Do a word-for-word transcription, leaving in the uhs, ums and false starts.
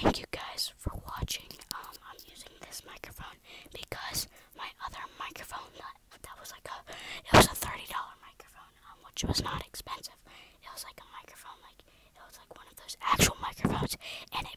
thank you guys for watching. Um, I'm using this microphone because my other microphone that, that was like a, it was a thirty dollar microphone, um, which was not expensive. It was like a microphone, like, it was like one of those actual microphones, and